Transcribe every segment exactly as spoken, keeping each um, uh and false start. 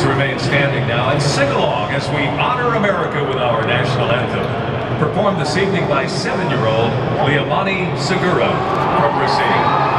Please remain standing now and sing along as we honor America with our national anthem. Performed this evening by seven-year-old Liamani Segura from Racine.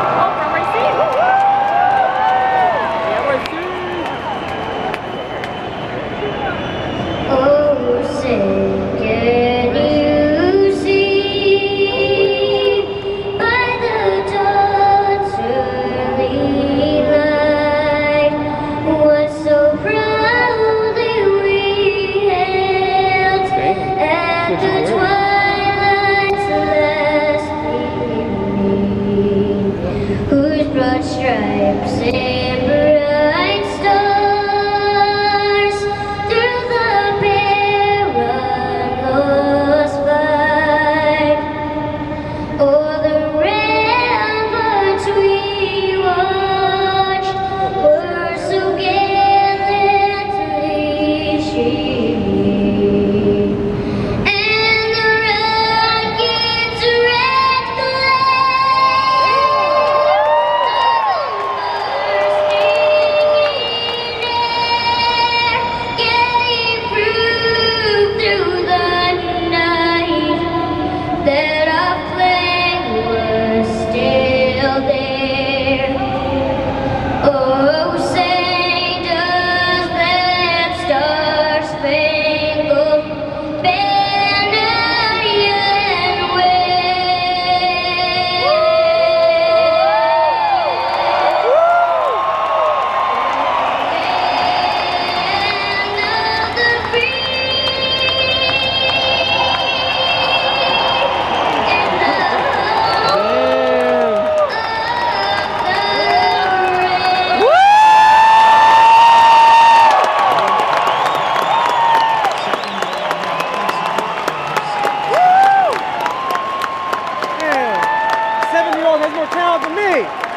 Stripes and bright stars through the perilous fight. Oh, the ramparts we watched were so gallantly streaming, and the rockets wrecked the that our flag was still there. Oh, say does that star-spangled banner yet wave? And of the free Seven-year-old has more talent than me.